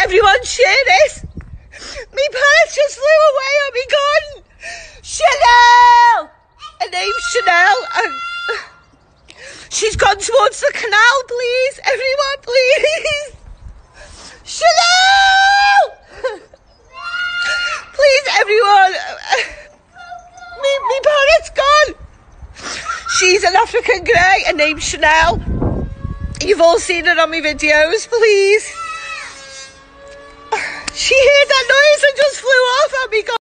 everyone share this. Me purse just flew away on me gun. Chanel! Her name's Chanel. And she's gone towards the canal, please. Everyone, please. Chanel! Please, everyone. Me parrot's gone. She's an African grey. Her name's Chanel. You've all seen her on my videos, please. She heard that noise and just flew off at me.